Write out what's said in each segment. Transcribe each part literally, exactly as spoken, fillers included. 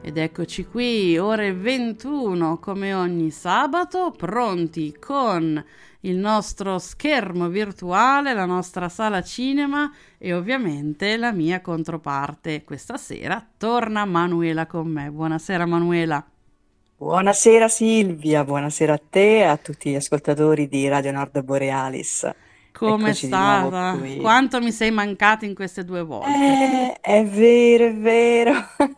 Ed eccoci qui, ore ventuno, come ogni sabato, pronti con il nostro schermo virtuale, la nostra sala cinema e ovviamente la mia controparte. Questa sera torna Manuela con me. Buonasera Manuela. Buonasera Silvia, buonasera a te e a tutti gli ascoltatori di Radio Nord Borealis. Come è Eccoci di nuovo stata? qui. Quanto mi sei mancata in queste due volte? Eh, è vero, è vero.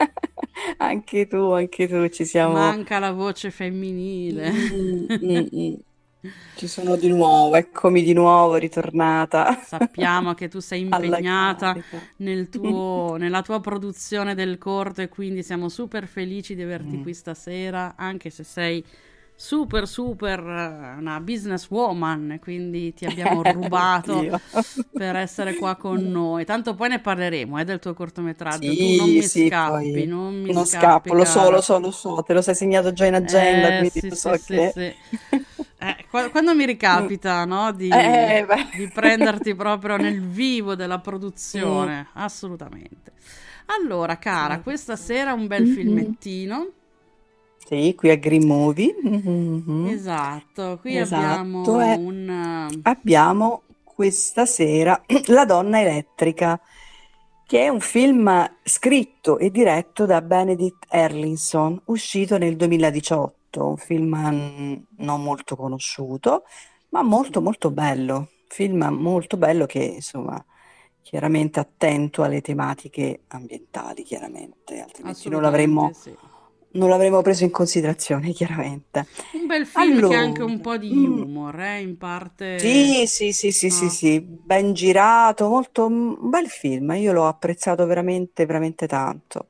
Anche tu, anche tu, ci siamo. Manca la voce femminile. Mm, mm, mm. Ci sono di nuovo, eccomi di nuovo, ritornata Sappiamo che tu sei alla impegnata carica. nel tuo, nella tua produzione del corto e quindi siamo super felici di averti Mm. qui stasera, anche se sei super super eh, una businesswoman e quindi ti abbiamo rubato Oddio. per essere qua con noi. Tanto poi ne parleremo, eh, del tuo cortometraggio. Tu non Sì, mi sì, scappi, poi non mi non scappo, scappi, lo so, lo cara. so, lo so, te lo sei segnato già in agenda, Eh, quindi sì, lo sì, so sì, che... sì. Eh, qua- quando mi Mm. ricapita, no, di, Eh, beh. di prenderti proprio nel vivo della Mm, produzione, assolutamente. Allora, cara, questa certo. sera un bel Mhm. filmettino. Sì, qui a Green Movie. Mhm. Esatto, qui Esatto, abbiamo e un... eh, abbiamo questa sera La donna elettrica, che è un film scritto e diretto da Benedict Erlinson, uscito nel duemiladiciotto, un film mm, non molto conosciuto, ma molto molto bello, film molto bello che insomma chiaramente attento alle tematiche ambientali, chiaramente, altrimenti non assolutamente l'avremmo sì. non l'avremmo preso in considerazione, chiaramente. Un bel film che ha anche un Allora, po' di mm, humor, eh, in parte... sì, sì, sì, sì, sì, No. sì, ben girato, molto un bel film, io l'ho apprezzato veramente, veramente tanto.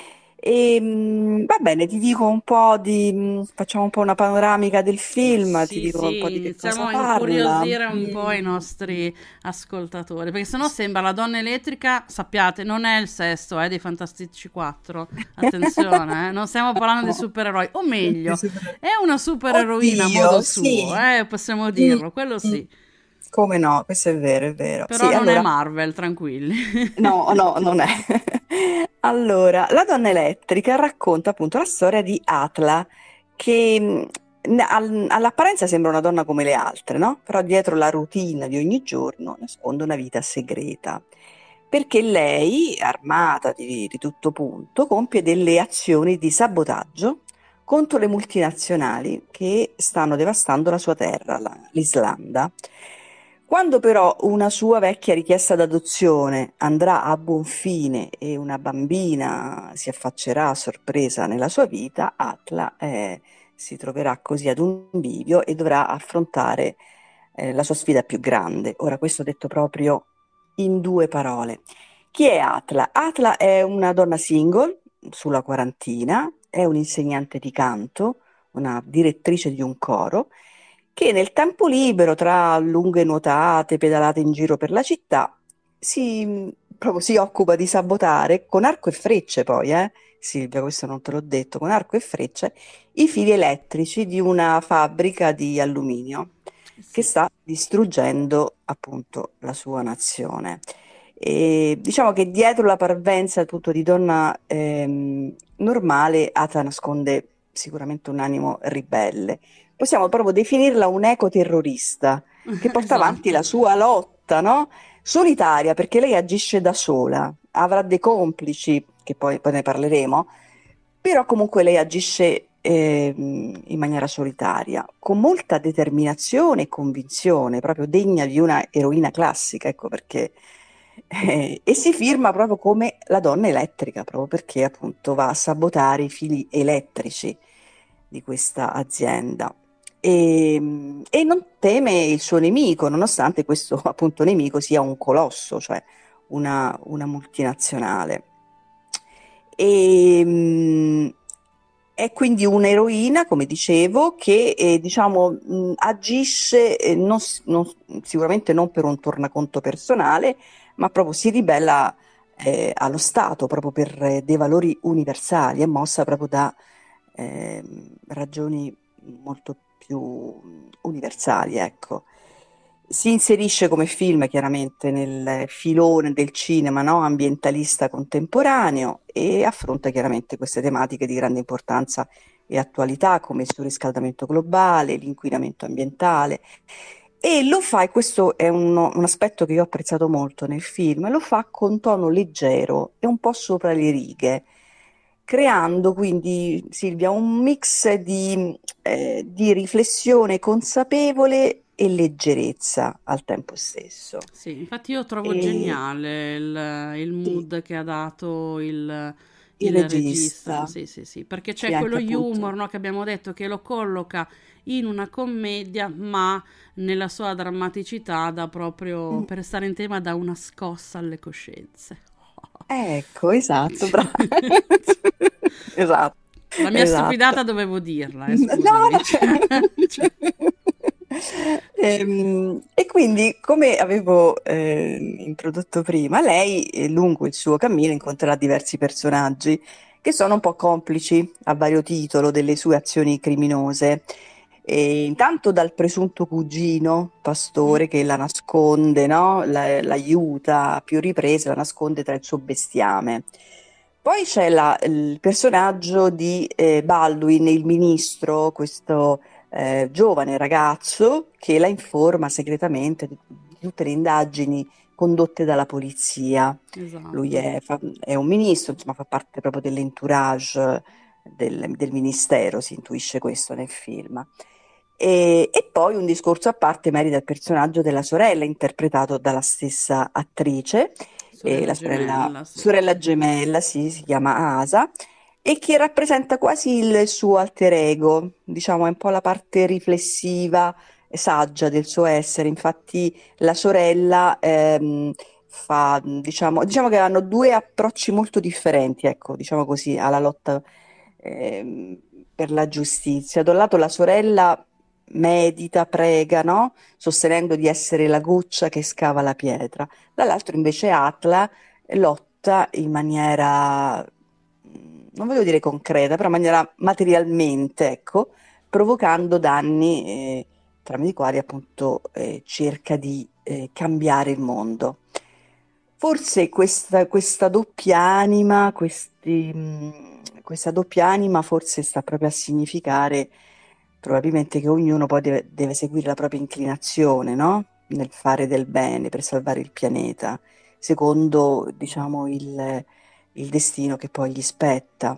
E, mm, va bene, ti dico un po' di, mm, facciamo un po' una panoramica del Ma film, ti sì, dico un po' sì, di che iniziamo cosa a parla. incuriosire un po' i Mm, mm. nostri ascoltatori, perché sennò sembra la donna elettrica, sappiate, non è il sesto, eh, dei Fantastici quattro. Attenzione, eh, non stiamo parlando di No, supereroi, o di meglio, super- è una supereroina a modo Oddio, suo, sì. eh, possiamo Mm, dirlo, quello mm. sì. Come no, questo è vero, è vero. Però Sì, non è allora, Marvel, tranquilli. no, no, non è. Allora, La donna elettrica racconta appunto la storia di Atla, che mh, n- al- all'apparenza sembra una donna come le altre, no? Però dietro la routine di ogni giorno nasconde una vita segreta. Perché lei, armata di, di tutto punto, compie delle azioni di sabotaggio contro le multinazionali che stanno devastando la sua terra, la- l'Islanda. Quando però una sua vecchia richiesta d'adozione andrà a buon fine e una bambina si affaccerà a sorpresa nella sua vita, Atla eh, si troverà così ad un bivio e dovrà affrontare eh, la sua sfida più grande. Ora, questo detto proprio in due parole. Chi è Atla? Atla è una donna single sulla quarantina, è un'insegnante di canto, una direttrice di un coro, che nel tempo libero, tra lunghe nuotate, pedalate in giro per la città, si, proprio si occupa di sabotare con arco e frecce poi, eh? Silvia, questo non te l'ho detto, con arco e frecce, i fili elettrici di una fabbrica di alluminio che Sì, sta distruggendo appunto la sua nazione. E diciamo che dietro la parvenza appunto di donna ehm, normale, Ata nasconde sicuramente un animo ribelle. Possiamo proprio definirla un ecoterrorista che porta avanti esatto. la sua lotta, no? Solitaria, perché lei agisce da sola, avrà dei complici, che poi, poi ne parleremo, però comunque lei agisce ehm, in maniera solitaria, con molta determinazione e convinzione, proprio degna di una eroina classica, ecco perché. Eh, e si firma proprio come la donna elettrica, proprio perché appunto va a sabotare i fili elettrici di questa azienda. E, e non teme il suo nemico, nonostante questo appunto nemico sia un colosso, cioè una, una multinazionale. E, mh, è quindi un'eroina, come dicevo, che eh, diciamo, mh, agisce eh, non s- non- sicuramente non per un tornaconto personale, ma proprio si ribella eh, allo Stato, proprio per eh, dei valori universali, è mossa proprio da ehm, ragioni molto più mh, universali, ecco. si inserisce come film chiaramente nel filone del cinema, no? Ambientalista contemporaneo e affronta chiaramente queste tematiche di grande importanza e attualità come il surriscaldamento globale, l'inquinamento ambientale. E lo fa, e questo è uno- un aspetto che io ho apprezzato molto nel film, lo fa con tono leggero e un po' sopra le righe, creando quindi, Silvia, un mix di, eh, di riflessione consapevole e leggerezza al tempo stesso. Sì, infatti io trovo E geniale il, il sì, mood che ha dato il, il il regista, regista, sì, sì, sì, perché sì, c'è quello anche humor, appunto. no, che abbiamo detto che lo colloca in una commedia, ma nella sua drammaticità dà proprio, Mm, per stare in tema, dà una scossa alle coscienze. ecco, esatto, bravo. Esatto, La mia esatto. stupidata dovevo dirla, eh, No, scusami. no. Cioè, Ehm, E, quindi, come avevo eh, introdotto prima, lei eh, lungo il suo cammino incontrerà diversi personaggi che sono un po' complici a vario titolo delle sue azioni criminose. E intanto dal presunto cugino, mm, pastore, che la nasconde, no? La- l'aiuta a più riprese, la nasconde tra il suo bestiame. Poi c'è la- il personaggio di eh, Baldwin, il ministro, questo eh, giovane ragazzo che la informa segretamente di, di tutte le indagini condotte dalla polizia. Lui esatto. è, fa- è un ministro, insomma, fa parte proprio dell'entourage del, del ministero, si intuisce questo nel film. E, e poi un discorso a parte merita il personaggio della sorella, interpretato dalla stessa attrice, eh, Sorella la sorella, gemella, sì. sorella gemella, sì, si chiama Asa, e che rappresenta quasi il suo alter ego, diciamo, è un po' la parte riflessiva e saggia del suo essere. Infatti la sorella ehm, fa, diciamo, diciamo che hanno due approcci molto differenti, ecco, diciamo così, alla lotta ehm, per la giustizia. Da un lato la sorella medita, prega, no? Sostenendo di essere la goccia che scava la pietra. Dall'altro invece Atla lotta in maniera, mh, non voglio dire concreta, però in maniera materialmente, ecco, provocando danni, eh, tramite i quali appunto eh, cerca di eh, cambiare il mondo. Forse questa, questa doppia anima, questi, mh, questa doppia anima forse sta proprio a significare probabilmente che ognuno poi deve, deve seguire la propria inclinazione, no? Nel fare del bene per salvare il pianeta, secondo, diciamo, il, il destino che poi gli spetta.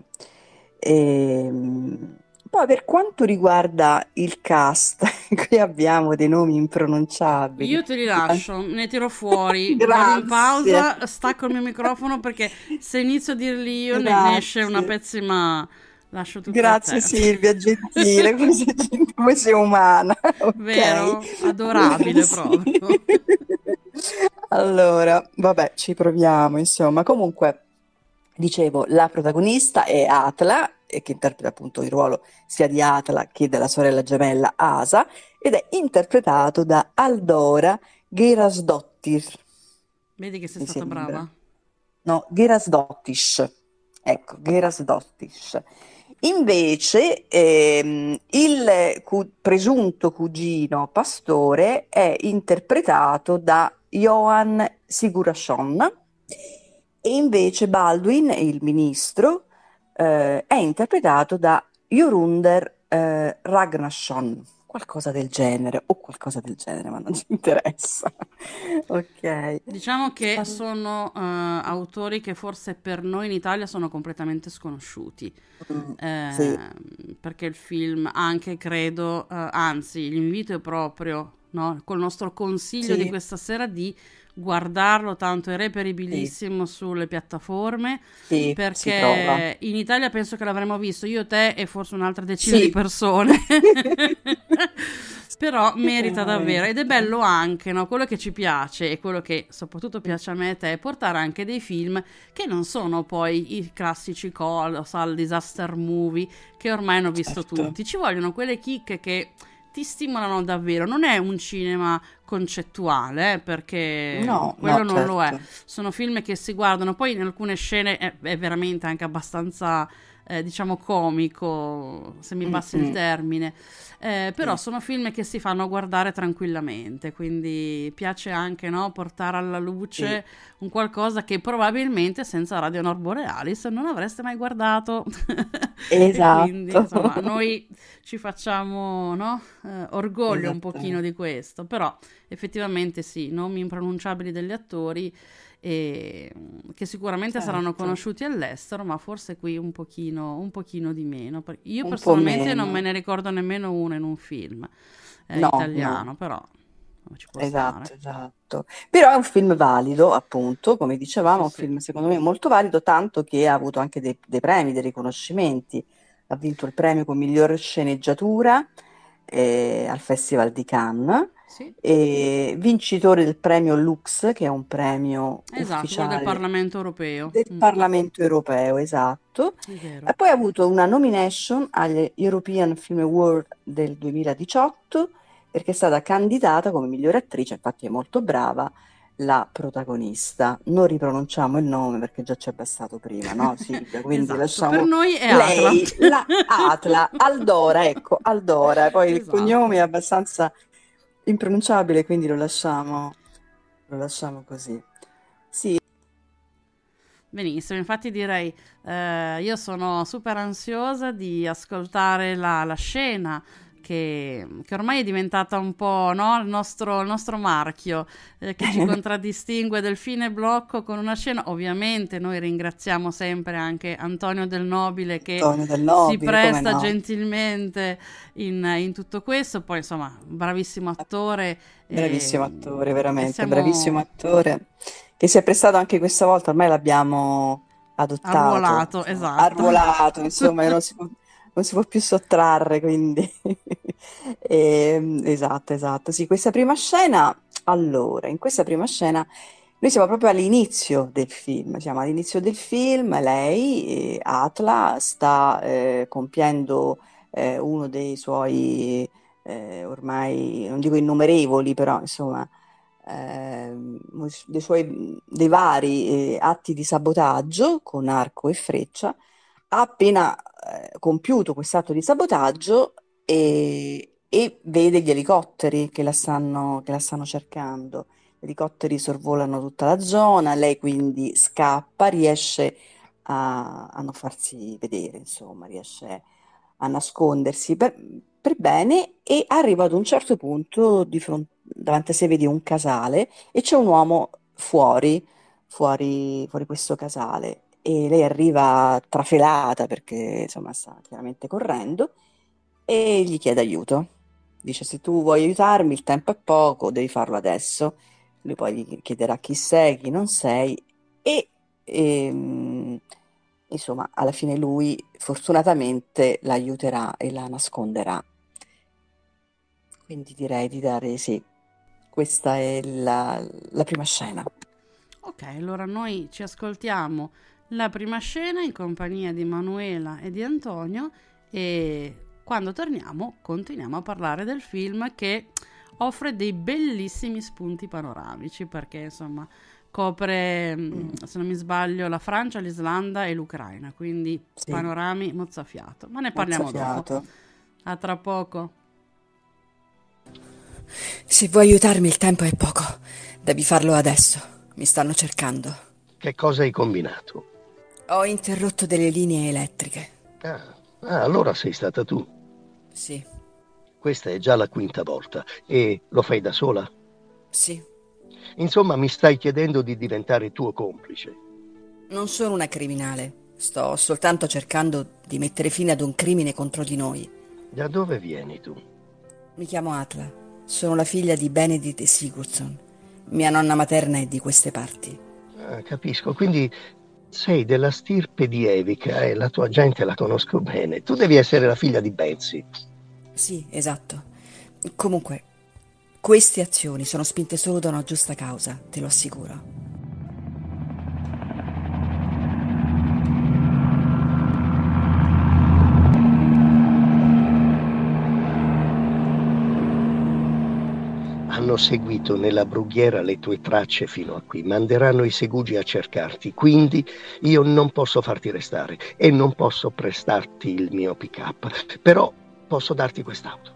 Ehm, Poi per quanto riguarda il cast, qui abbiamo dei nomi impronunciabili. Io te li lascio, ne tiro fuori, vado in Grazie, pausa, stacco il mio microfono perché se inizio a dirli io ne, ne esce una grazie, pessima... Lascio tutto a grazie te. Silvia, gentile, come sei, come sei umana, ok? Vero? Adorabile Sì. proprio. Allora, vabbè, ci proviamo, insomma. Comunque, dicevo, la protagonista è Atla, e che interpreta appunto il ruolo sia di Atla che della sorella gemella Asa, ed è interpretato da Aldora Geirasdottir, Vedi che sei mi stata sembra. brava? No, Geirasdottir. Ecco, Geirasdottir. Invece, ehm, il cu- presunto cugino pastore è interpretato da Johan Sigurðsson e invece Baldwin, il ministro, eh, è interpretato da Jorundur eh, Ragnarsson, qualcosa del genere, o qualcosa del genere, ma non ci interessa. Ok. Diciamo che All- sono eh, autori che forse per noi in Italia sono completamente sconosciuti. mm, sì, Ehm, perché il film anche credo, eh, anzi, l'invito è proprio, no, col nostro consiglio di sì, questa sera di guardarlo, tanto è sì, reperibilissimo sulle piattaforme, sì, si trova. perché in Italia penso che l'avremmo visto io, te e forse un'altra decina di Sì. persone. Però merita davvero ed è Veramente. bello anche, no? Quello che ci piace e quello che soprattutto piace a me e a te è portare anche dei film che non sono poi i classici colossal disaster movie che ormai hanno visto Certo. tutti. Ci vogliono quelle chicche che ti stimolano davvero. Non è un cinema concettuale, eh, perché No, quello no, non lo è. certo. Sono film che si guardano, poi in alcune scene è, è veramente anche abbastanza eh, diciamo comico, se mi passi il Mm-mm. termine. Eh, però Sì, sono film che si fanno guardare tranquillamente, quindi piace anche, no, portare alla sì, luce un qualcosa che probabilmente senza Radio Nord Borealis non avreste mai guardato. E quindi, esatto. insomma, noi ci facciamo, no, eh, orgoglio un pochino Esattamente. di questo, però effettivamente sì, nomi impronunciabili degli attori e, mm, che sicuramente saranno Certo, conosciuti all'estero, ma forse qui un pochino, un pochino di meno. Per- Io un po' personalmente non me meno. ne ricordo nemmeno uno in un film eh, No, no. italiano, però ci può Esatto, stare. esatto. Però è un film valido, appunto, come dicevamo, Sì, un sì. film secondo me molto valido, tanto che ha avuto anche dei, dei premi, dei riconoscimenti. Ha vinto il premio con miglior sceneggiatura eh, al Festival di Cannes, Sì, e vincitore del premio Lux, che è un premio esatto, quello del ufficiale Parlamento europeo. del Mm, Parlamento europeo, esatto. è vero. E poi ha avuto una nomination agli European Film Award del duemiladiciotto perché è stata candidata come migliore attrice, infatti è molto brava, la protagonista. Non ripronunciamo il nome perché già ci è bastato prima, no Silvia? Quindi Esatto, per lasciamo noi è Atla. lei, la Atla, Aldora, ecco, Aldora. Poi il cognome è Esatto. abbastanza impronunciabile, quindi lo lasciamo, lo lasciamo così. Sì, Benissimo, infatti direi, eh, io sono super ansiosa di ascoltare la, la scena che, che ormai è diventata un po', no, il nostro, il nostro marchio, eh, che ci contraddistingue del fine blocco con una scena. Ovviamente noi ringraziamo sempre anche Antonio Del Nobile che Antonio Del si Nobile, come presta no? gentilmente in, in tutto questo, poi insomma, bravissimo attore e, Bravissimo attore, e veramente, bravissimo siamo attore, che si è prestato anche questa volta, ormai l'abbiamo adottato, arruolato, insomma, esatto. arruolato, insomma, e non si può, non si può più sottrarre, quindi... Ehm, esatto, esatto. Sì, questa prima scena, allora, in questa prima scena noi siamo proprio all'inizio del film, siamo all'inizio del film, lei, eh, Atla, sta eh, compiendo eh, uno dei suoi eh, ormai non dico innumerevoli, però insomma, ehm, dei suoi dei vari eh, atti di sabotaggio con arco e freccia. Ha appena eh, compiuto quest'atto di sabotaggio e, e vede gli elicotteri che la stanno, che la stanno cercando. Gli elicotteri sorvolano tutta la zona, lei quindi scappa, riesce a, a non farsi vedere, insomma, riesce a nascondersi per, per bene e arriva ad un certo punto di fronte, davanti a sé vedi un casale e c'è un uomo fuori, fuori, fuori questo casale e lei arriva trafelata perché insomma sta chiaramente correndo e gli chiede aiuto. Dice se tu vuoi aiutarmi il tempo è poco, devi farlo adesso. Lui poi gli chiederà chi sei, chi non sei e, ehm, insomma, alla fine lui fortunatamente l'aiuterà e la nasconderà. Quindi direi di dare sì, questa è la, la prima scena. Ok, allora noi ci ascoltiamo la prima scena in compagnia di Manuela e di Antonio e quando torniamo continuiamo a parlare del film che offre dei bellissimi spunti panoramici perché insomma copre, mm, Mm, se non mi sbaglio, la Francia, l'Islanda e l'Ucraina, quindi sì, panorami mozzafiato. Ma ne parliamo dopo. mozzafiato. A tra poco. Se vuoi aiutarmi il tempo è poco. Devi farlo adesso. Mi stanno cercando. Che cosa hai combinato? Ho interrotto delle linee elettriche. Ah, ah, allora sei stata tu. Sì, Questa è già la quinta volta. E lo fai da sola? sì. Insomma, mi stai chiedendo di diventare tuo complice. Non sono una criminale. Sto soltanto cercando di mettere fine ad un crimine contro di noi. Da dove vieni tu? Mi chiamo Atla. Sono la figlia di Benedict e Sigurdsson. Mia nonna materna è di queste parti. Ah, capisco. Quindi sei della stirpe di Evica e la tua gente la conosco bene. Tu devi essere la figlia di Betsy. Sì, esatto. Comunque, queste azioni sono spinte solo da una giusta causa, te lo assicuro. hanno seguito nella brughiera le tue tracce fino a qui. Manderanno i segugi a cercarti. Quindi io non posso farti restare e non posso prestarti il mio pick-up. Però posso darti quest'auto.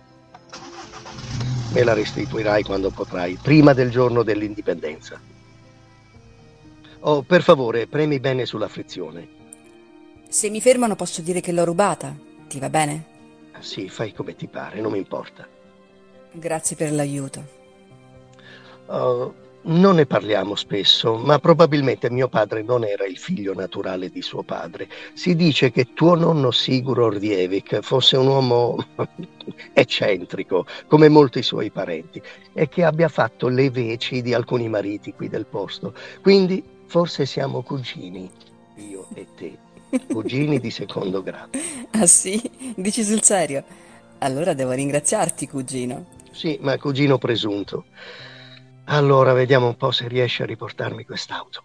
Me la restituirai quando potrai, prima del giorno dell'indipendenza. Oh, per favore, premi bene sulla frizione. Se mi fermano posso dire che l'ho rubata. Ti va bene? Sì, fai come ti pare, non mi importa. Grazie per l'aiuto. Oh, non ne parliamo spesso, ma probabilmente mio padre non era il figlio naturale di suo padre. Si dice che tuo nonno Sigurd Ordievik fosse un uomo eccentrico, come molti suoi parenti, e che abbia fatto le veci di alcuni mariti qui del posto. Quindi forse siamo cugini, io e te. Cugini di secondo grado. Ah sì? Dici sul serio? Allora devo ringraziarti, cugino. Sì, ma cugino presunto. Allora, vediamo un po' se riesci a riportarmi quest'auto.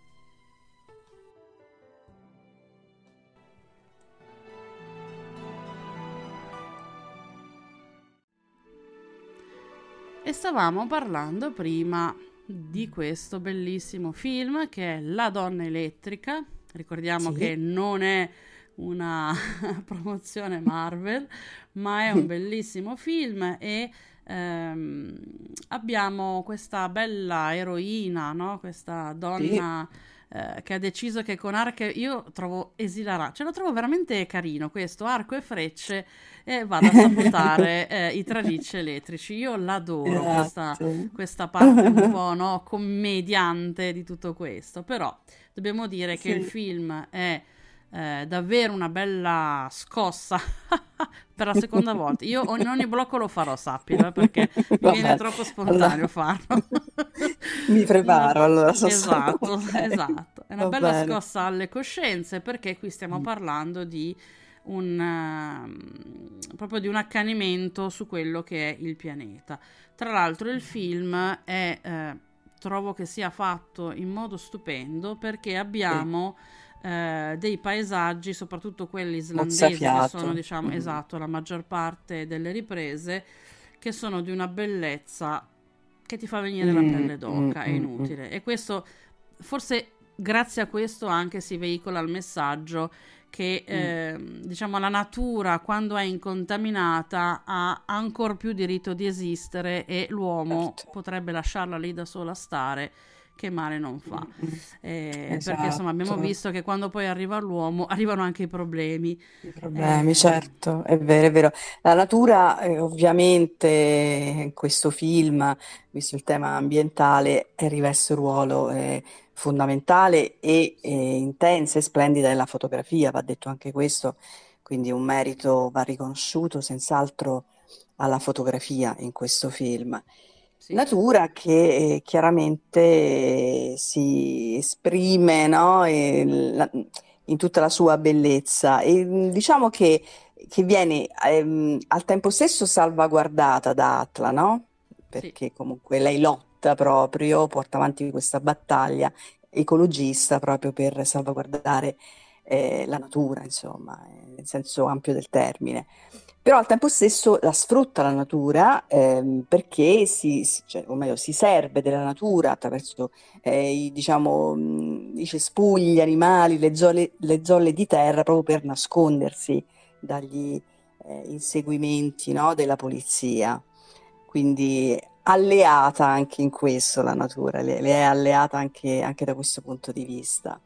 E stavamo parlando prima di questo bellissimo film che è La donna elettrica. Ricordiamo Sì. che non è una promozione Marvel, ma è un bellissimo film e ehm, abbiamo questa bella eroina, no? Questa Sì. donna eh, che ha deciso che con arco e... io trovo esilarante, ce lo trovo veramente carino questo, arco e frecce e vado a sabotare eh, i tralicci elettrici. Io l'adoro questa, Esatto. questa parte un po', no, commediante di tutto questo, però dobbiamo dire che il Sì. film è eh, davvero una bella scossa per la seconda volta. Io in ogni blocco lo farò, sappilo, eh, perché mi Va viene bene. troppo Allora, spontaneo farlo. mi Una- preparo, allora so solo Esatto, ok. esatto. È una Va bella bene. scossa alle coscienze perché qui stiamo parlando di un ehm, proprio di un accanimento su quello che è il pianeta. Tra l'altro il film è eh, trovo che sia fatto in modo stupendo perché Sì, abbiamo eh, dei paesaggi, soprattutto quelli islandesi, che sono, mozzafiato. diciamo, Mhm. esatto, la maggior parte delle riprese, che sono di una bellezza che ti fa venire la Mm, pelle mm, d'oca, è mm, mm. inutile. E questo, forse grazie a questo anche si veicola il messaggio che Mm. ehm, diciamo la natura quando è incontaminata ha ancor più diritto di esistere e l'uomo Certo. potrebbe lasciarla lì da sola stare, che male non Mm, fa. mm. Eh, perché insomma abbiamo Esatto. visto che quando poi arriva l'uomo arrivano anche i problemi. I problemi, Eh, certo, è vero, è vero. La natura, eh, ovviamente, in questo film, visto il tema ambientale, eh, riveste un ruolo eh, fondamentale e eh, intensa e splendida nella fotografia, va detto anche questo, quindi un merito va riconosciuto senz'altro alla fotografia in questo film. sì, Natura che eh, chiaramente eh, si esprime, no, e la- in tutta la sua bellezza e mh, diciamo che, che viene ehm, al tempo stesso salvaguardata da Atla, no? sì, Perché comunque lei lotta proprio, porta avanti questa battaglia ecologista proprio per salvaguardare eh, la natura, insomma, eh, nel senso ampio del termine. Però al tempo stesso la sfrutta la natura ehm, perché si, si- cioè, o meglio, si serve della natura attraverso eh, i, diciamo, mh, i cespugli, gli animali, le zolle, le zolle di terra proprio per nascondersi dagli eh, inseguimenti, no, della polizia. Quindi alleata anche in questo la natura, le, le è alleata anche, anche da questo punto di vista.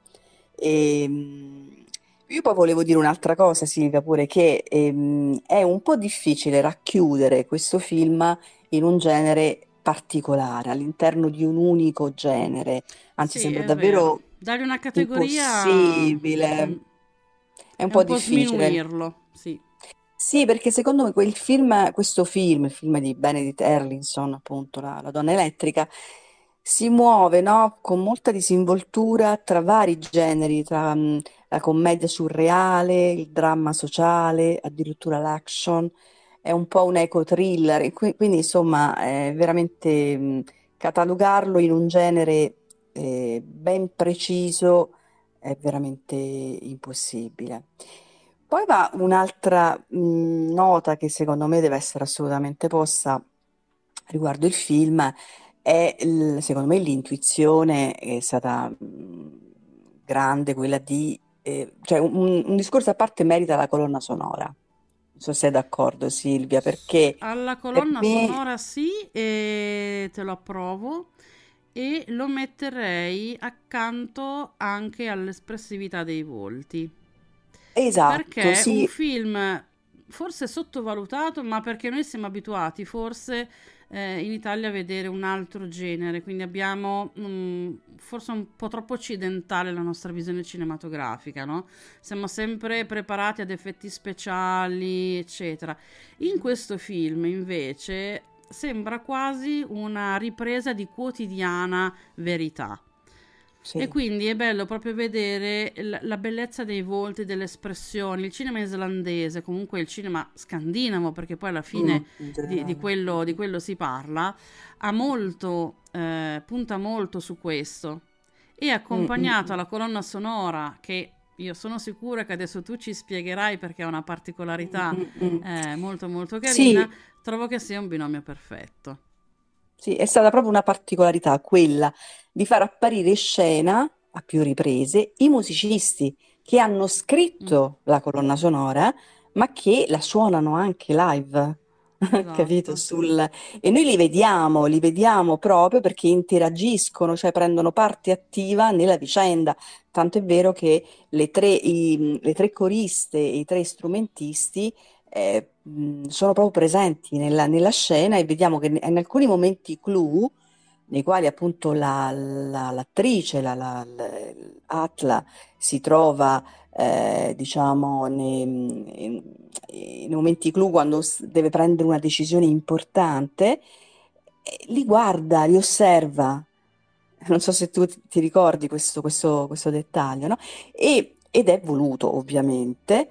E, mh, io poi volevo dire un'altra cosa, Silvia, pure che ehm, è un po' difficile racchiudere questo film in un genere particolare, all'interno di un unico genere, anzi sì, sembra è vero. davvero Dargli una categoria mm, impossibile, è un è po' un po' difficile. sminuirlo, sì, Sì, perché secondo me quel film, questo film, il film di Benedict Erlinson, appunto, La, la donna elettrica, si muove, no, con molta disinvoltura tra vari generi, tra mh, la commedia surreale, il dramma sociale, addirittura l'action, è un po' un eco-thriller, e qui- quindi insomma è veramente mh, catalogarlo in un genere eh, ben preciso è veramente impossibile. Poi va un'altra mh, nota che secondo me deve essere assolutamente posta riguardo il film è, il- secondo me, l'intuizione è stata mh, grande, quella di, eh, cioè un, un discorso a parte merita la colonna sonora. Non so se sei d'accordo, Silvia, perché Alla per colonna me, sonora sì, e te lo approvo, e lo metterei accanto anche all'espressività dei volti. esatto, Perché è un sì. film forse sottovalutato, ma perché noi siamo abituati forse eh, in Italia a vedere un altro genere, quindi abbiamo mm, forse un po' troppo occidentale la nostra visione cinematografica, no? Siamo sempre preparati ad effetti speciali, eccetera. In questo film, invece, sembra quasi una ripresa di quotidiana verità. E Sì. quindi è bello proprio vedere l- la bellezza dei volti, delle espressioni. Il cinema islandese, comunque il cinema scandinavo, perché poi alla Mm, fine in di, di generale. quello, di Mhm. quello si parla, ha molto, eh, punta molto su questo. E Mm, mm, accompagnato mm. alla colonna sonora, che io sono sicura che adesso tu ci spiegherai perché ha una Mm, particolarità mm, mm. eh, molto molto carina, Sì, trovo che sia un binomio perfetto. sì, è stata proprio una particolarità quella di far apparire in scena a più riprese i musicisti che hanno Mm, scritto la colonna sonora, ma che la suonano anche live, capito? esatto. Sul... E noi li vediamo, li vediamo proprio perché interagiscono, cioè prendono parte attiva nella vicenda. Tanto è vero che le tre, i- le tre coriste e i tre strumentisti eh, mh, sono proprio presenti nella, nella scena e vediamo che in alcuni momenti clou, nei quali appunto la- la- l'attrice, la, la- l- Atla, si trova, eh, diciamo, nei, in- nei momenti clou quando s- deve prendere una decisione importante, eh, li guarda, li osserva. Non so se tu ti ti ricordi questo, questo- questo dettaglio, no? E- ed è voluto, ovviamente,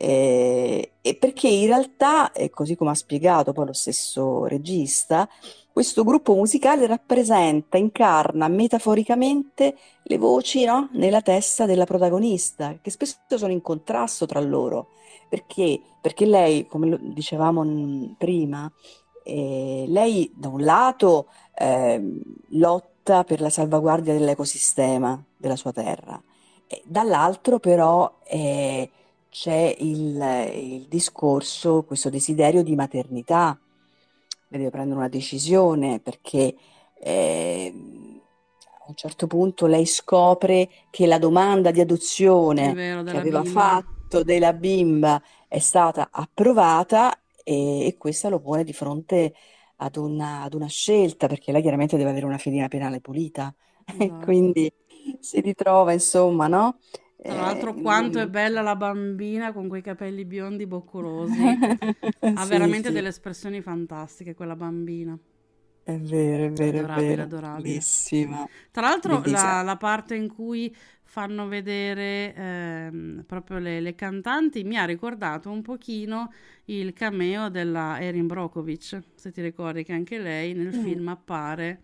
eh, e perché in realtà, eh, così come ha spiegato poi lo stesso regista, questo gruppo musicale rappresenta, incarna metaforicamente le voci, no? Nella testa della protagonista, che spesso sono in contrasto tra loro. Perché? Perché lei, come lo dicevamo mm, prima, eh, lei da un lato ehm, lotta per la salvaguardia dell'ecosistema della sua terra, e dall'altro però eh, c'è il, il discorso, questo desiderio di maternità. Lei deve prendere una decisione perché eh, a un certo punto lei scopre che la domanda di È adozione vero, che della aveva bimba. fatto della bimba è stata approvata e, e questa lo pone di fronte ad una, ad una scelta, perché lei chiaramente deve avere una fedina penale pulita, e Esatto. quindi si ritrova, insomma, no? Tra Eh, l'altro, in un quanto è momento. bella la bambina con quei capelli biondi boccolosi. Ha Sì, veramente sì, delle espressioni fantastiche, quella bambina. è vero, è vero, è Adorabile, vero, adorabile. bellissima, Tra l'altro, bellissima. la, la parte in cui fanno vedere ehm, proprio le, le cantanti mi ha ricordato un pochino il cameo della Erin Brockovich, se ti ricordi che anche lei nel Mm, film appare,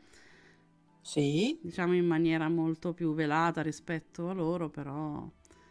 sì, diciamo, in maniera molto più velata rispetto a loro, però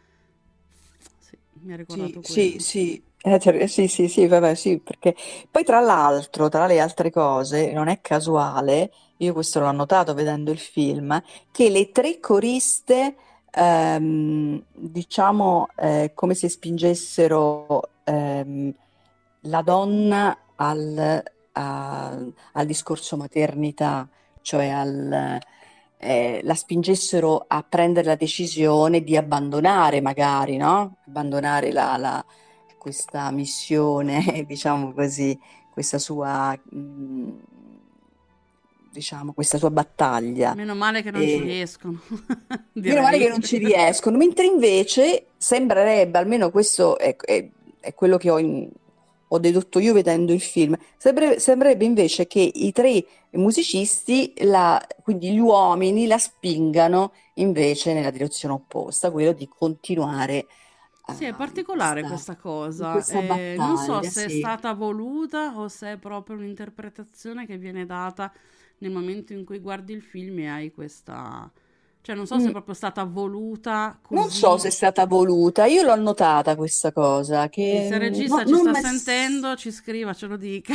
sì, mi ha sì, ricordato sì, quello. sì, eh, cioè, sì, sì, sì, vabbè, sì, perché poi tra l'altro, tra le altre cose, non è casuale, io questo l'ho notato vedendo il film, che le tre coriste, ehm, diciamo, eh, come se spingessero ehm, la donna al, a- al discorso maternità, cioè al, eh, la spingessero a prendere la decisione di abbandonare, magari, no? Abbandonare la- la- questa missione, diciamo così, questa sua, mh, diciamo, questa sua battaglia. Meno male che non ci E riescono, meno male che direi. non ci riescono, mentre invece sembrerebbe, almeno questo è, è- è quello che ho, in- ho dedotto io vedendo il film, sembrerebbe, sembrerebbe invece che i tre musicisti, la- quindi gli uomini, la spingano invece nella direzione opposta, quello di continuare Sì, è ah, in particolare questa, questa in cosa. questa Eh, non so battaglia, se è sì. stata voluta o se è proprio un'interpretazione che viene data nel momento in cui guardi il film e hai questa, Cioè, non so se è Mm. proprio stata voluta Non so se così. è stata voluta, io l'ho notata questa cosa, Quindi se il che no- regista ci non sta mi è s- sentendo, ci scriva, ce lo dica.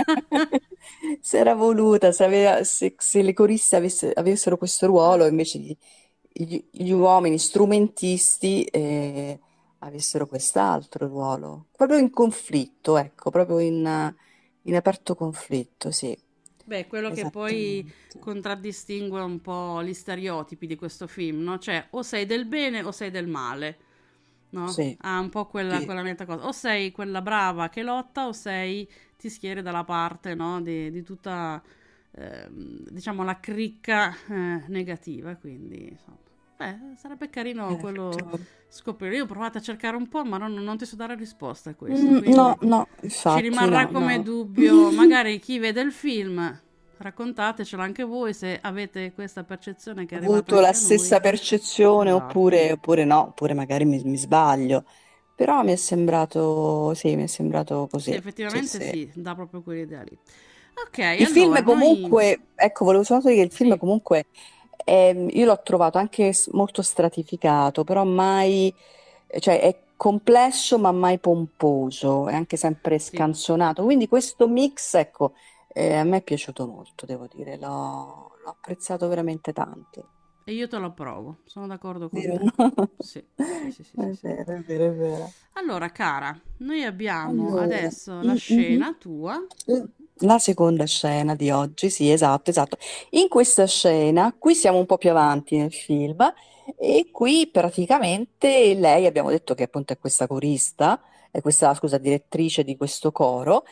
se era voluta, se, aveva- se- se le coriste avesse- avessero questo ruolo, invece gli, gli- gli uomini strumentisti eh, avessero quest'altro ruolo. Proprio in conflitto, ecco, proprio in, in aperto conflitto, sì, Beh, quello che poi esattamente. contraddistingue un po' gli stereotipi di questo film, no? Cioè, o sei del bene o sei del male, no? Sì, Ha un po' quella, sì, quella meta cosa. O sei quella brava che lotta, o sei, ti schieri dalla parte, no? Di, di tutta, ehm, diciamo, la cricca eh, negativa. Quindi, insomma, beh, sarebbe carino quello certo. scoprire. Io ho provato a cercare un po', ma non, non ti so dare risposta a questo, Mm, no, quindi no, ci infatti rimarrà no, come no. dubbio. Magari chi vede il film, raccontatecelo anche voi se avete questa percezione che è arrivata Avuto anche la a noi. stessa percezione Esatto. oppure, oppure no, oppure magari mi, mi sbaglio, però mi è sembrato, sì, mi è sembrato Sì, così, sì, effettivamente sì. sì, dà proprio quell'idea lì. Ok, Il allora film noi... comunque, ecco, volevo solo dire che il film Sì, comunque, ehm, io l'ho trovato anche s- molto stratificato, però mai, cioè è complesso ma mai pomposo, è anche sempre sì. scanzonato, quindi questo mix, ecco, eh, a me è piaciuto molto, devo dire, l'ho l'ho apprezzato veramente tanto. E io te lo approvo, sono d'accordo con Vero? te. Sì, sì, sì, sì, È sì, sì. vero, è vero, è vero. Allora, cara, noi abbiamo Allora, adesso la mm, mhm. scena tua. La seconda scena di oggi, sì, esatto, esatto. In questa scena, qui siamo un po' più avanti nel film e qui praticamente lei, abbiamo detto che appunto è questa corista, è questa, scusa, direttrice di questo coro.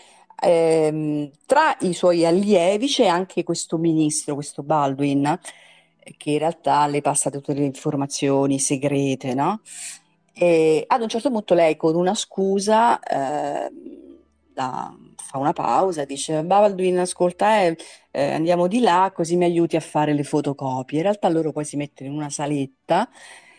Ehm, tra i suoi allievi c'è anche questo ministro, questo Baldwin, eh, che in realtà le passa tutte le informazioni segrete, no? E ad un certo punto lei con una scusa ehm, da- fa una pausa, dice Baldwin, ascolta, eh, eh, andiamo di là così mi aiuti a fare le fotocopie. In realtà loro poi si mettono in una saletta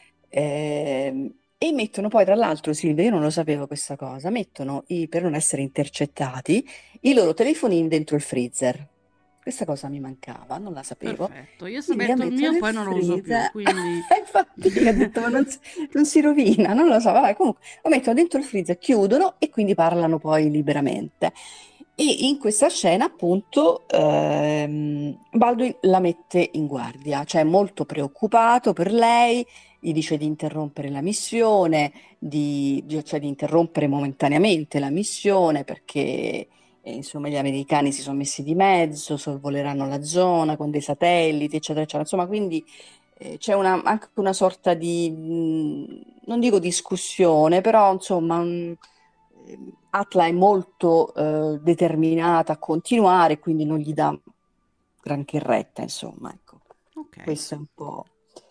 ehm, e mettono poi, tra l'altro, Silvia, io non lo sapevo questa cosa, mettono, i- per non essere intercettati, i loro telefonini dentro il freezer. Questa cosa mi mancava, non la sapevo. Perfetto, io se Quindi la metto il mettono mio nel poi non lo uso più, freezer. quindi... Infatti ho detto, ma non si, non si rovina, non lo so, vabbè, comunque lo mettono dentro il freezer, chiudono e quindi parlano poi liberamente. E in questa scena, appunto, ehm, Baldwin la mette in guardia, cioè è molto preoccupato per lei, gli dice di interrompere la missione, di, di- cioè di interrompere momentaneamente la missione perché e, insomma, gli americani si sono messi di mezzo, sorvoleranno la zona con dei satelliti, eccetera, eccetera. Insomma, quindi eh, c'è una- anche una sorta di, mh, non dico discussione, però insomma, un- ehm, Atla è molto eh, determinata a continuare, quindi non gli dà granché retta, insomma, ecco. Ok, Questo è un po'.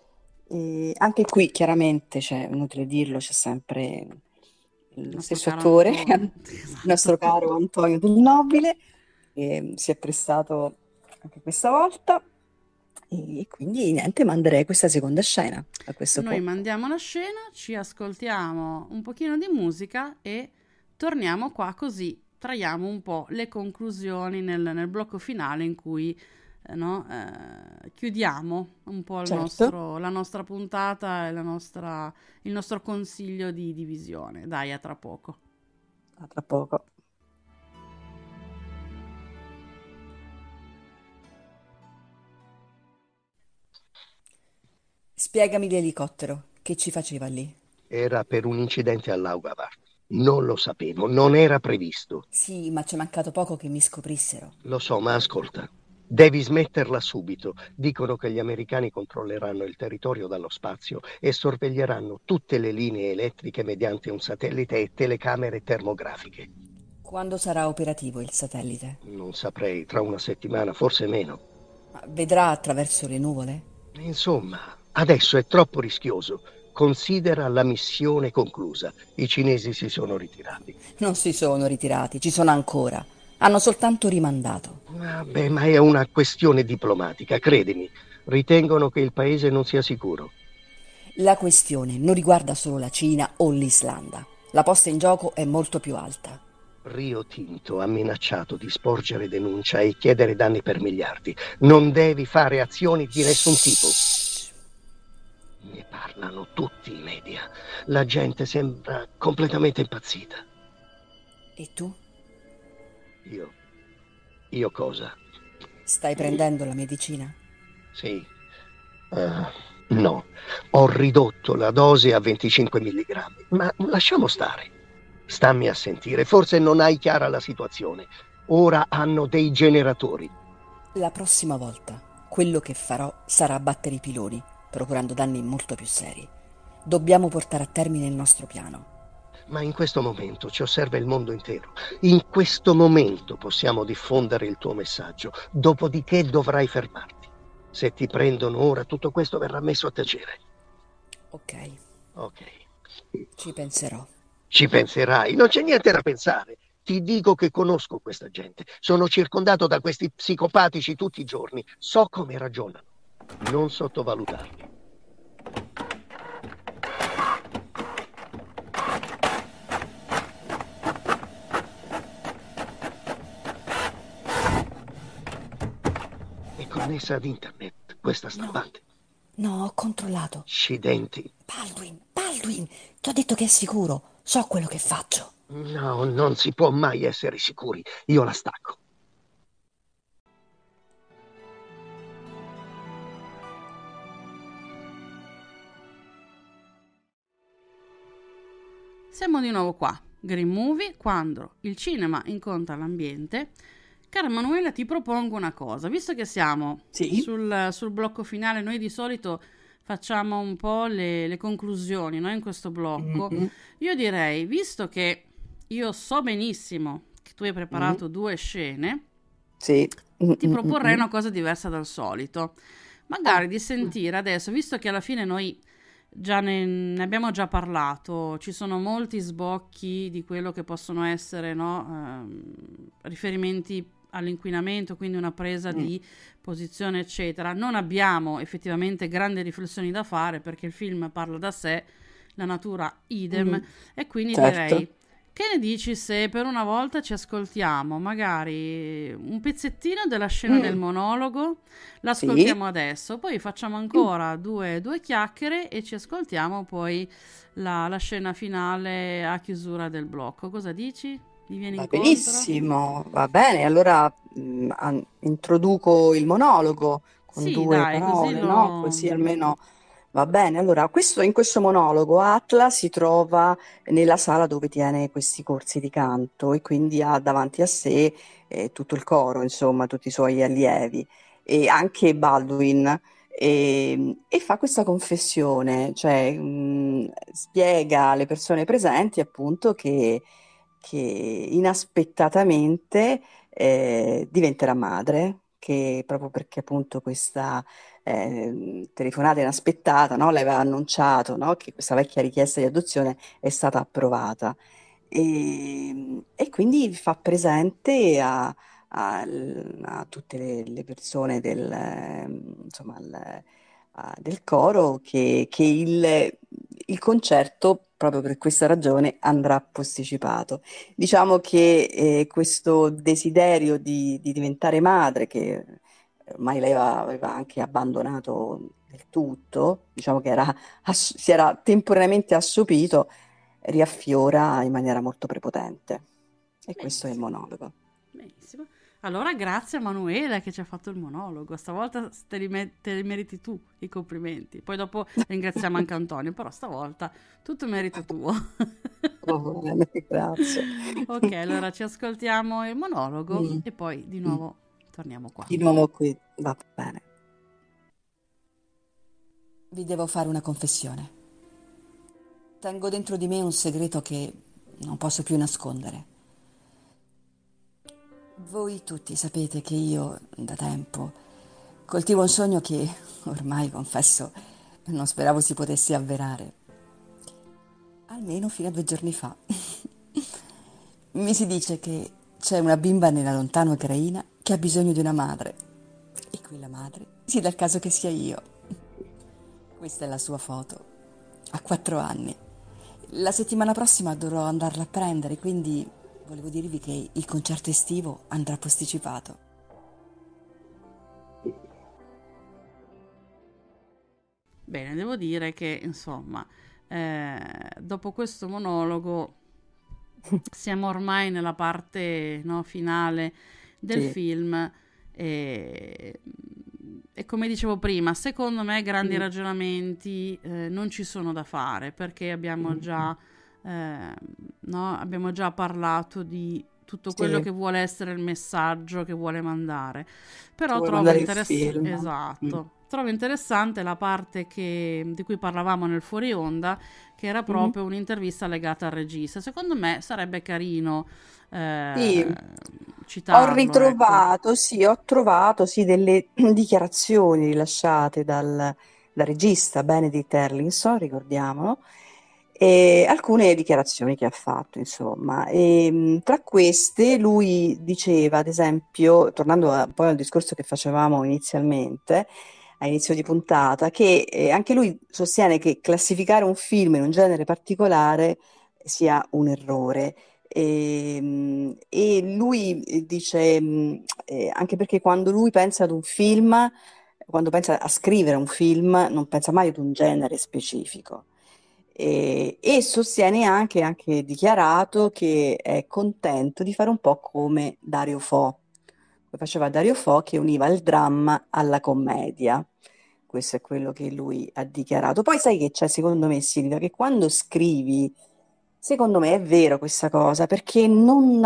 E anche qui, chiaramente, c'è, inutile dirlo, c'è sempre il lo nostro stesso caro attore, Antonio. il Esatto. nostro caro Antonio Del Nobile, che si è prestato anche questa volta. E quindi niente, manderei questa seconda scena a questo Noi punto. mandiamo la scena, ci ascoltiamo un pochino di musica e torniamo qua così traiamo un po' le conclusioni nel, nel blocco finale in cui eh, no, eh, chiudiamo un po' il Certo, nostro, la nostra puntata e la nostra, il nostro consiglio di divisione. Dai, a tra poco. a tra poco. Spiegami l'elicottero, che ci faceva lì? Era per un incidente all'Augavard. Non lo sapevo, non era previsto. Sì, ma c'è mancato poco che mi scoprissero. Lo so, ma ascolta, devi smetterla subito. Dicono che gli americani controlleranno il territorio dallo spazio e sorveglieranno tutte le linee elettriche mediante un satellite e telecamere termografiche. Quando sarà operativo il satellite? Non saprei, tra una settimana, forse meno. Ma vedrà attraverso le nuvole? Insomma, adesso è troppo rischioso. Considera la missione conclusa. I cinesi si sono ritirati. Non si sono ritirati, ci sono ancora. Hanno soltanto rimandato. Vabbè, ma è una questione diplomatica, credimi. Ritengono che il paese non sia sicuro. La questione non riguarda solo la Cina o l'Islanda. La posta in gioco è molto più alta. Rio Tinto ha minacciato di sporgere denuncia e chiedere danni per miliardi. Non devi fare azioni di nessun tipo. Shh. Ne parlano tutti i media. La gente sembra completamente impazzita. E tu? Io... Io cosa? Stai prendendo la medicina? Sì. Eh, no, ho ridotto la dose a venticinque milligrammi, ma lasciamo stare. Stammi a sentire, forse non hai chiara la situazione. Ora hanno dei generatori. La prossima volta, quello che farò sarà abbattere i piloni, procurando danni molto più seri. Dobbiamo portare a termine il nostro piano. Ma in questo momento ci osserva il mondo intero. In questo momento possiamo diffondere il tuo messaggio, dopodiché dovrai fermarti. Se ti prendono ora, tutto questo verrà messo a tacere. Ok. Ok. Ci penserò. Ci penserai, non c'è niente da pensare. Ti dico che conosco questa gente. Sono circondato da questi psicopatici tutti i giorni. So come ragionano. Non sottovalutarli. È connessa ad internet, questa stampante. No, no, ho controllato. Accidenti. Baldwin, Baldwin, ti ho detto che è sicuro. So quello che faccio. No, non si può mai essere sicuri. Io la stacco. Siamo di nuovo qua, Green Movie, quando il cinema incontra l'ambiente. Cara Emanuela, ti propongo una cosa, visto che siamo Sì. sul, sul blocco finale, noi di solito facciamo un po' le, le conclusioni, no? In questo blocco. Mhm. Io direi, visto che io so benissimo che tu hai preparato due scene, Sì. ti proporrei Mm-mm. una cosa diversa dal solito. Magari Ah. di sentire adesso, visto che alla fine noi già ne, ne abbiamo già parlato, ci sono molti sbocchi di quello che possono essere, no, ehm, riferimenti all'inquinamento, quindi una presa Mm. di posizione, eccetera. Non abbiamo effettivamente grandi riflessioni da fare perché il film parla da sé, la natura idem, Mm. e quindi Certo. direi, che ne dici se per una volta ci ascoltiamo magari un pezzettino della scena Mm. del monologo, Sì. l'ascoltiamo adesso, poi facciamo ancora due, due chiacchiere e ci ascoltiamo poi la, la scena finale a chiusura del blocco. Cosa dici? Mi vieni Va incontro? benissimo, va bene. Allora mh, an- introduco il monologo con Sì, due dai, così parole, no? lo... Così almeno va bene. Allora, questo- in questo monologo Atla si trova nella sala dove tiene questi corsi di canto e quindi ha davanti a sé eh, tutto il coro, insomma, tutti i suoi allievi e anche Baldwin. E, e fa questa confessione, cioè mh, spiega alle persone presenti appunto che che inaspettatamente eh, diventerà madre, che proprio perché appunto questa eh, telefonata inaspettata, no, le aveva annunciato, no, che questa vecchia richiesta di adozione è stata approvata. E, e quindi fa presente a, a- a tutte le, le persone del, ehm, insomma, al- a- del coro che, che il, il concerto, proprio per questa ragione, andrà posticipato. Diciamo che eh, questo desiderio di, di diventare madre, che ormai lei aveva, aveva anche abbandonato del tutto, diciamo che era, ass- si era temporaneamente assopito, riaffiora in maniera molto prepotente. E questo è il Benissimo, monologo. benissimo. Allora grazie a Manuela che ci ha fatto il monologo, stavolta te li, me- te li meriti tu i complimenti, poi dopo ringraziamo anche Antonio, però stavolta tutto merito tuo. Va bene, grazie. Ok, allora ci ascoltiamo il monologo Mm, e poi di mm. nuovo torniamo qua. Di nuovo qui, va bene. Vi devo fare una confessione. Tengo dentro di me un segreto che non posso più nascondere. Voi tutti sapete che io, da tempo, coltivo un sogno che ormai, confesso, non speravo si potesse avverare. Almeno fino a due giorni fa. Mi si dice che c'è una bimba nella lontana Ucraina che ha bisogno di una madre. E quella madre si dà il caso che sia io. Questa è la sua foto. Ha quattro anni. La settimana prossima dovrò andarla a prendere, quindi volevo dirvi che il concerto estivo andrà posticipato. Bene, devo dire che, insomma, eh, dopo questo monologo siamo ormai nella parte, no, finale del Sì. film e, e come dicevo prima, secondo me grandi Mm, ragionamenti eh, non ci sono da fare perché abbiamo mm, già, eh, no, abbiamo già parlato di tutto quello sì, che vuole essere il messaggio che vuole mandare. che Però vuoi trovo mandare il interessante, film. Mm, esatto, trovo interessante la parte che- di cui parlavamo nel fuori onda, che era mhm. proprio un'intervista legata al regista. Secondo me sarebbe carino Sì, eh, ho citarlo, ecco. ritrovato, sì, ho trovato sì, delle dichiarazioni rilasciate dal, dal regista Benedict Erlinson, ricordiamolo, e alcune dichiarazioni che ha fatto, insomma. E, mh, tra queste lui diceva, ad esempio, tornando a- poi al discorso che facevamo inizialmente, a inizio di puntata, che eh, anche lui sostiene che classificare un film in un genere particolare sia un errore. E, mh, e lui eh, dice, mh, eh, anche perché quando lui pensa ad un film, quando pensa a scrivere un film, non pensa mai ad un genere specifico. E, e sostiene anche, anche dichiarato che è contento di fare un po' come Dario Fo, come faceva Dario Fo, che univa il dramma alla commedia. Questo è quello che lui ha dichiarato. Poi sai che c'è, secondo me, Silvia, che quando scrivi, secondo me è vero questa cosa, perché non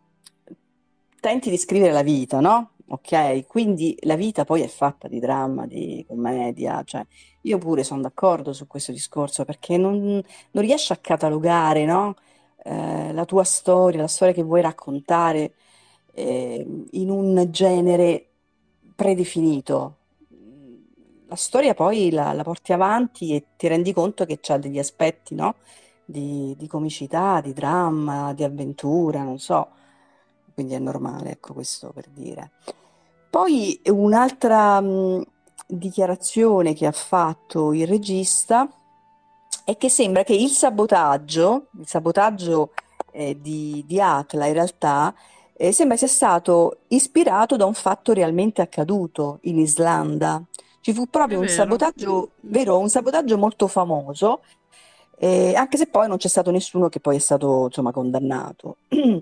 tenti di scrivere la vita, no? Ok? Quindi la vita poi è fatta di dramma, di commedia, cioè io pure sono d'accordo su questo discorso perché non, non riesci a catalogare, no? Eh, la tua storia, la storia che vuoi raccontare eh, in un genere predefinito. La storia poi la, la porti avanti e ti rendi conto che c'ha degli aspetti, no? Di, di comicità, di dramma, di avventura, non so. Quindi è normale, ecco questo per dire. Poi un'altra mh, dichiarazione che ha fatto il regista è che sembra che il sabotaggio, il sabotaggio eh, di, di Atla in realtà eh, sembra sia stato ispirato da un fatto realmente accaduto in Islanda. Ci fu È proprio un vero. sabotaggio, vero, un sabotaggio molto famoso, eh, anche se poi non c'è stato nessuno che poi è stato, insomma, condannato.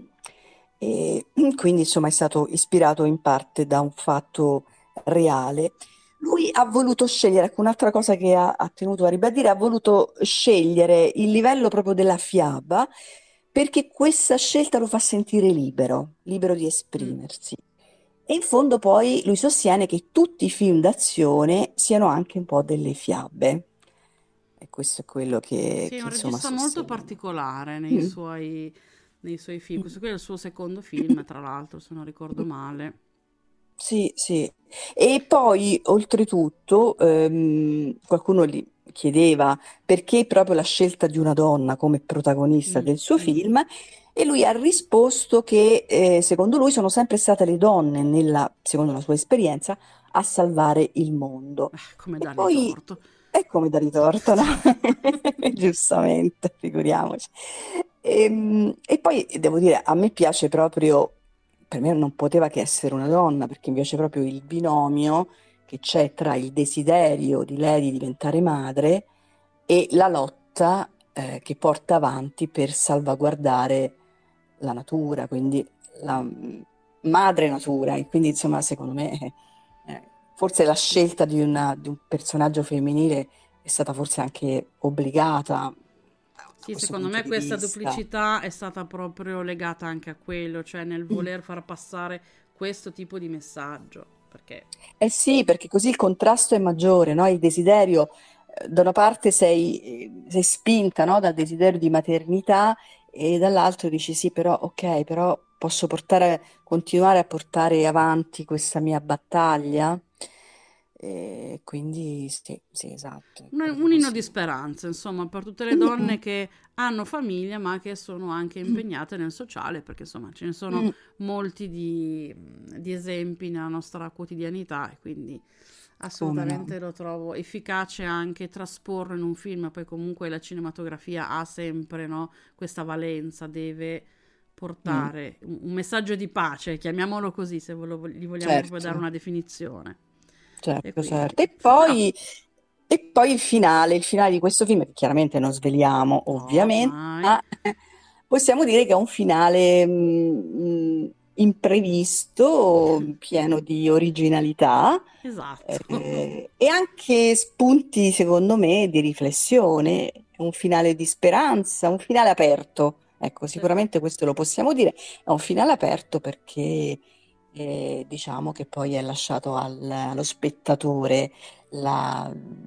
E quindi, insomma, è stato ispirato in parte da un fatto reale. Lui ha voluto scegliere, ecco, un'altra cosa che ha, ha tenuto a ribadire, ha voluto scegliere il livello proprio della fiaba, perché questa scelta lo fa sentire libero, libero di Mm. esprimersi. E in fondo poi lui sostiene che tutti i film d'azione siano anche un po' delle fiabe. E questo è quello che, Sì, è che, un insomma regista molto sostiene. particolare nei Mm. suoi, nei suoi film. Mm. Questo qui è il suo secondo film, tra l'altro, se non ricordo male. Sì, sì. E poi, oltretutto, ehm, qualcuno gli chiedeva perché proprio la scelta di una donna come protagonista Mm. del suo film, e lui ha risposto che, eh, secondo lui, sono sempre state le donne, nella, secondo la sua esperienza, a salvare il mondo. Eh, come E dargli poi torto. è come da ritorto, no? Giustamente, figuriamoci. Ehm, E, poi devo dire, a me piace proprio, per me non poteva che essere una donna, perché mi piace proprio il binomio che c'è tra il desiderio di lei di diventare madre e la lotta eh, che porta avanti per salvaguardare la natura, quindi la mm, madre natura. E quindi, insomma, secondo me, eh, eh, forse la scelta di, una- di un personaggio femminile è stata forse anche obbligata da Sì, questo secondo punto me di questa vista. duplicità è stata proprio legata anche a quello, cioè nel voler far passare questo tipo di messaggio. Perché Eh sì, perché così il contrasto è maggiore, no? Il desiderio, eh, da una parte sei, eh, sei spinta, no? Dal desiderio di maternità e dall'altro dici sì, però ok, però posso portare, continuare a portare avanti questa mia battaglia. E quindi sì, sì, esatto, è un, proprio un inno di così. speranza, insomma, per tutte le donne Mm, che hanno famiglia ma che sono anche mm, impegnate nel sociale, perché insomma ce ne sono mm, molti di, di esempi nella nostra quotidianità e quindi come no? assolutamente lo trovo efficace anche trasporlo in un film, poi comunque la cinematografia ha sempre, no, questa valenza, deve Mm, portare un, un messaggio di pace, chiamiamolo così, se volo- gli vogliamo proprio dare certo. una definizione. E Certo, quindi, certo. E però, poi E poi il finale, il finale di questo film, che chiaramente non sveliamo, No, ovviamente, mai. ma possiamo dire che è un finale mm, imprevisto, pieno di originalità, Esatto. eh, e anche spunti, secondo me, di riflessione, un finale di speranza, un finale aperto. Ecco, Sì, sicuramente questo lo possiamo dire, è un finale aperto perché eh, diciamo che poi è lasciato al- allo spettatore la-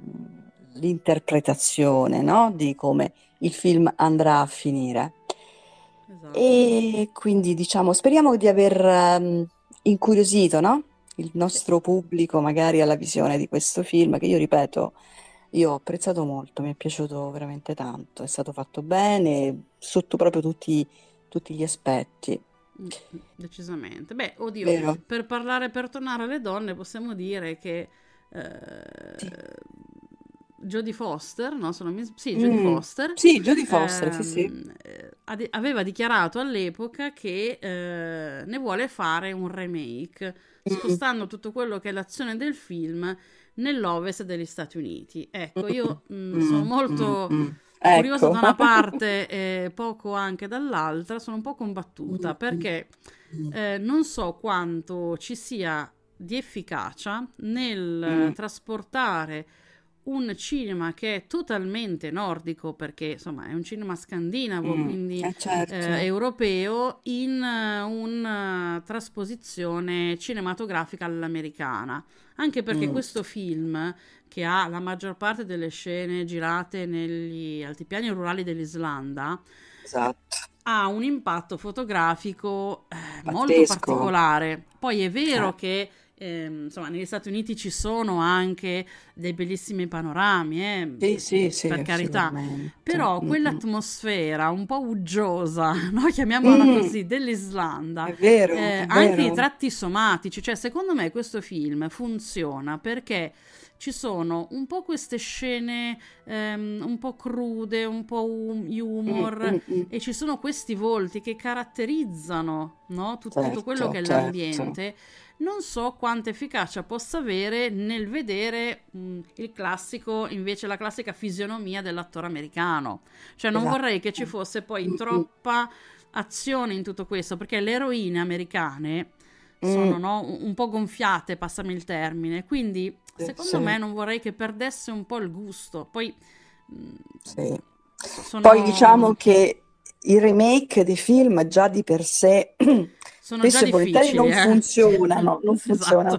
l'interpretazione, no? Di come il film andrà a finire. esatto. E quindi diciamo, speriamo di aver ehm, incuriosito, no? Il Sì. nostro pubblico magari alla visione di questo film, che io ripeto, io ho apprezzato molto, mi è piaciuto veramente tanto, è stato fatto bene sotto proprio tutti, tutti gli aspetti, Mm, mm, decisamente. Beh, oddio, vero? per parlare, per tornare alle donne, possiamo dire che Sì. eh, Jodie Foster, no? Sono mis- sì, Jodie Mm, Foster, sì, Jodie Foster, sì, sì. ehm, eh, ade- aveva dichiarato all'epoca che eh, ne vuole fare un remake, Mm, spostando tutto quello che è l'azione del film nell'ovest degli Stati Uniti. Ecco, io mh, sono mm, mm, molto mm. curiosa da Ecco. una parte e poco anche dall'altra, sono un po' Mm, combattuta mm, perché mm, eh, non so quanto ci sia di efficacia nel eh, mm, trasportare un cinema che è totalmente nordico, perché insomma è un cinema scandinavo, mm. quindi Eh, eh, certo. europeo, in eh, una trasposizione cinematografica all'americana. Anche perché Mm, questo film, che ha la maggior parte delle scene girate negli altipiani rurali dell'Islanda, esatto. ha un impatto fotografico eh, molto Pazzesco. particolare. Poi è Eh, vero che ehm, insomma, negli Stati Uniti ci sono anche dei bellissimi panorami, eh, sì, sì, per sì, carità, sicuramente. però Mm, mm. quell'atmosfera un po' uggiosa, no? Chiamiamola Mm, così, dell'Islanda, è vero, eh, è anche i vero. tratti somatici, cioè secondo me questo film funziona perché ci sono un po' queste scene ehm, un po' crude, un po' um- Mm, humor, mm, mm. e ci sono questi volti che caratterizzano, no? Tut- tutto quello che Certo, è certo. l'ambiente. Non so quanta efficacia possa avere nel vedere mh, il classico, invece la classica fisionomia dell'attore americano. Cioè non Esatto. vorrei che ci fosse poi Mm, mm, troppa azione in tutto questo, perché le eroine americane sono, mm. no, un un po' gonfiate, passami il termine, quindi Sì, secondo sì, me non vorrei che perdesse un po' il gusto. Poi mh, sì. so- Poi sono, diciamo che i remake dei film già di per sé sono già spesso e volentieri difficili, non eh? funzionano, non funzionano. Esatto.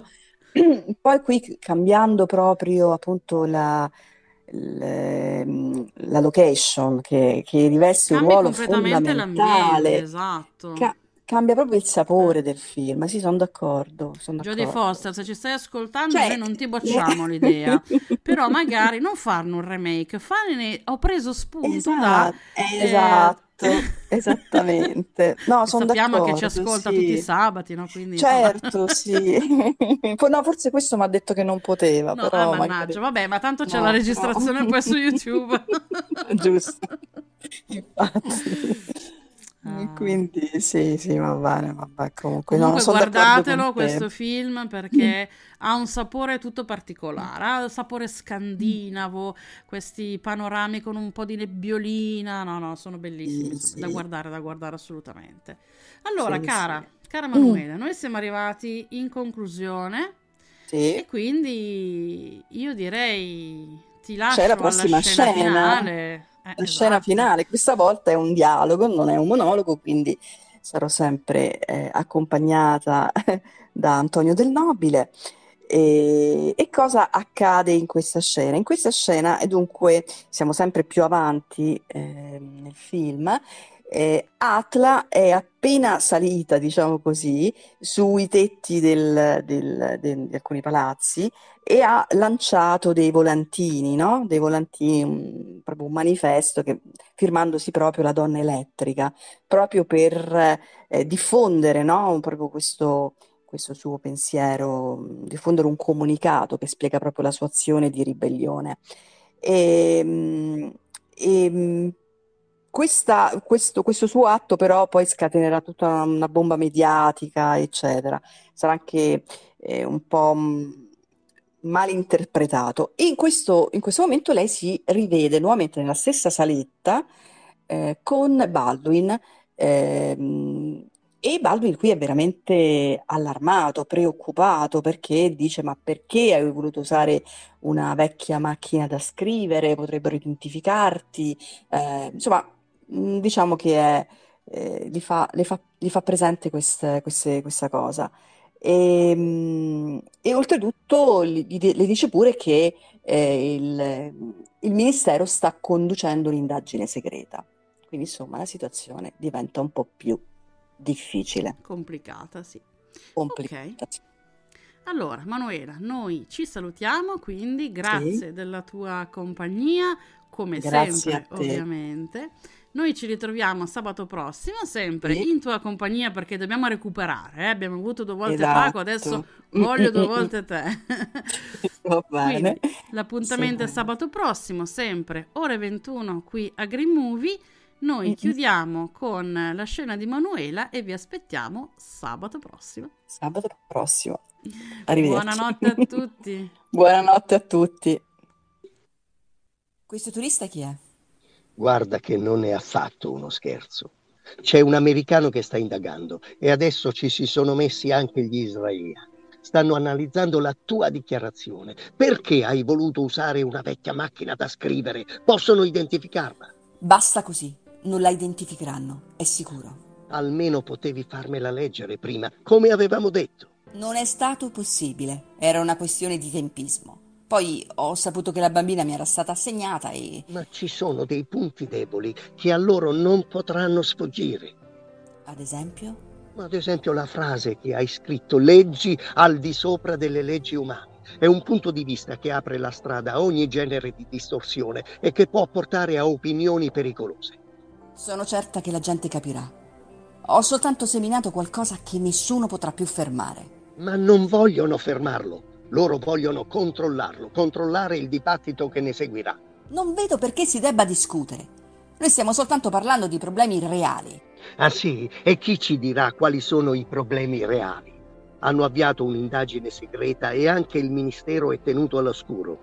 Poi qui cambiando proprio appunto la, il, ehm, la location che, che riveste un Cambi ruolo completamente l'ambiente, fondamentale, esatto. ca- cambia proprio il Eh. sapore del film. Sì, sono d'accordo, sono Jodie d'accordo. Foster, se ci stai ascoltando, Cioè, noi non ti le- bocciamo l'idea, però magari non farne un remake, farne, ho preso spunto da... Esatto, eh, esatto, esattamente. No, e sono sappiamo che ci d'accordo, ascolta tutti i sì. sabati, no? Quindi insomma... Certo, sì. Poi no, forse questo mi ha detto che non poteva, No, ah, però mannaggia, magari vabbè, ma tanto c'è la no, però registrazione poi su YouTube. giusto. Infatti. E Ah. quindi sì, sì, va bene, vabbè, comunque no, Comunque sono d'accordo con guardatelo te. questo film perché ha un sapore tutto particolare, ha il sapore scandinavo, questi panorami con un po' di nebbiolina, no, no, sono bellissimi, Sì, insomma, da sì, guardare, da guardare assolutamente. Allora, sì, sì. cara, cara Mm, Emanuele, noi siamo arrivati in conclusione sì. e quindi io direi ti C'è la lascio alla prossima scena scena, finale. Eh, la scena esatto. finale. Questa volta è un dialogo, non è un monologo, quindi sarò sempre eh, accompagnata da Antonio Del Nobile. E, e cosa accade in questa scena? In questa scena, e dunque siamo sempre più avanti ehm, nel film, eh, Atla è appena salita, diciamo così, sui tetti del- del- del- di alcuni palazzi e ha lanciato dei volantini, no? Dei volantini, un- proprio un manifesto che, firmandosi proprio la donna elettrica, proprio per eh, diffondere, no? Proprio questo, questo suo pensiero, mh, diffondere un comunicato che spiega proprio la sua azione di ribellione. E, mh, e, mh, questa- questo, questo suo atto però poi scatenerà tutta una, una bomba mediatica, eccetera. Sarà anche eh, un po' mh, malinterpretato. E in questo, in questo momento lei si rivede nuovamente nella stessa saletta eh, con Baldwin. ehm, e Baldwin qui è veramente allarmato, preoccupato, perché dice: Ma perché hai voluto usare una vecchia macchina da scrivere? Potrebbero identificarti. Eh, insomma, mh, diciamo che è, eh, gli fa, le fa, gli fa presente queste- queste- questa cosa. E, mh, e oltretutto gli- gli- le dice pure che eh, il, il ministero sta conducendo un'indagine segreta. Quindi, insomma, la situazione diventa un po' più difficile, Complicata, sì. Ok. complicata. Allora, Manuela, noi ci salutiamo, quindi Sì, grazie della tua compagnia, come grazie a sempre, te. ovviamente. Noi ci ritroviamo sabato prossimo, sempre Sì, in tua compagnia, perché dobbiamo recuperare, eh? Abbiamo avuto due volte Paco, adesso esatto. Mm, voglio mm, due mm, mm. volte te. Va bene. Quindi, l'appuntamento è Assolutamente. sabato prossimo, sempre ore ventuno qui a Green Movie. Noi Mm, mm. chiudiamo con la scena di Manuela e vi aspettiamo sabato prossimo. Sabato prossimo. Arrivederci. Buonanotte a tutti. Buonanotte a tutti. Questo turista chi è? Guarda che non è affatto uno scherzo. C'è un americano che sta indagando e adesso ci si sono messi anche gli israeliani. Stanno analizzando la tua dichiarazione. Perché hai voluto usare una vecchia macchina da scrivere? Possono identificarla. Basta così, non la identificheranno, è sicuro. Almeno potevi farmela leggere prima, come avevamo detto. Non è stato possibile, era una questione di tempismo. Poi ho saputo che la bambina mi era stata assegnata e... Ma ci sono dei punti deboli che a loro non potranno sfuggire. Ad esempio? Ad esempio la frase che hai scritto, leggi al di sopra delle leggi umane. È un punto di vista che apre la strada a ogni genere di distorsione e che può portare a opinioni pericolose. Sono certa che la gente capirà. Ho soltanto seminato qualcosa che nessuno potrà più fermare. Ma non vogliono fermarlo. Loro vogliono controllarlo, controllare il dibattito che ne seguirà. Non vedo perché si debba discutere. Noi stiamo soltanto parlando di problemi reali. Ah sì? E chi ci dirà quali sono i problemi reali? Hanno avviato un'indagine segreta e anche il ministero è tenuto all'oscuro.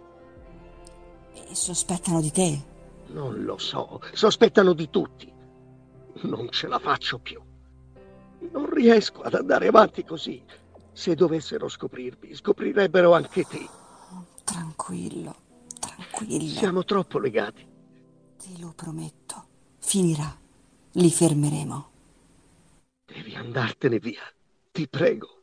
E sospettano di te. Non lo so, sospettano di tutti. Non ce la faccio più. Non riesco ad andare avanti così. Se dovessero scoprirmi, scoprirebbero anche te. Tranquillo, tranquillo. Siamo troppo legati. Te lo prometto. Finirà. Li fermeremo. Devi andartene via. Ti prego.